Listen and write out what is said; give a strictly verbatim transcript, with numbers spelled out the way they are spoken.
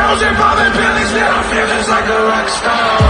Frozen by the buildings that I feel just like a rock star.